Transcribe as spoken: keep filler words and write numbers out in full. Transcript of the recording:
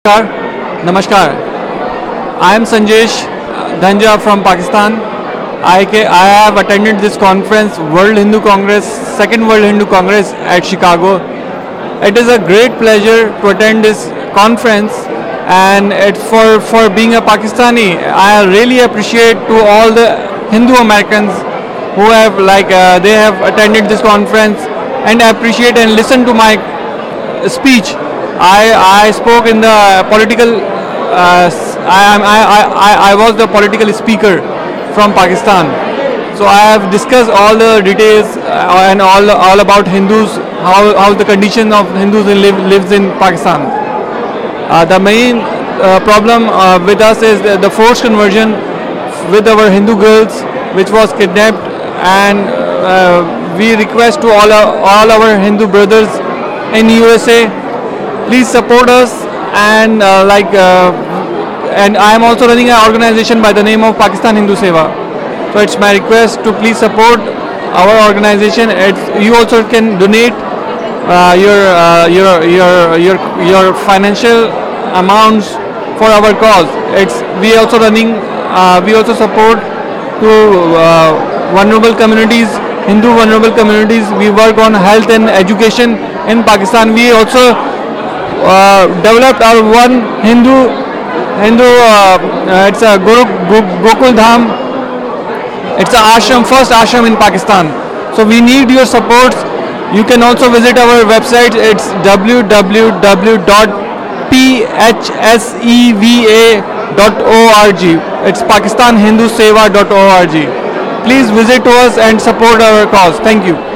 Namaskar. Namaskar. I am Sanjesh Dhanja from Pakistan. I, ca- I have attended this conference, World Hindu Congress, second World Hindu Congress at Chicago. It is a great pleasure to attend this conference, and it for for being a Pakistani, I really appreciate to all the Hindu Americans who have like uh, they have attended this conference and appreciate and listen to my speech. I, I spoke in the political. Uh, I, am- I, I, I I was the political speaker from Pakistan. So I have discussed all the details uh, and all all about Hindus, how, how the condition of Hindus live, lives in Pakistan. Uh, the main uh, problem uh, with us is the, the forced conversion with our Hindu girls, which was kidnapped, and uh, we request to all our, all our Hindu brothers in U S A, please support us, and uh, like uh, and I am also running an organization by the name of Pakistan Hindu Seva. So it's my request to please support our organization. It's, you also can donate uh, your, uh, your your your your financial amounts for our cause. It's we also running. Uh, we also support to uh, vulnerable communities, Hindu vulnerable communities. We work on health and education in Pakistan. We also uh, developed our one Hindu Hindu. Uh, uh, it's a Guru Gokul Dham. It's an ashram, first ashram in Pakistan. So we need your support. You can also visit our website. It's w w w dot p h s e v a dot org. It's pakistan hindu seva dot org. Please visit us and support our cause. Thank you.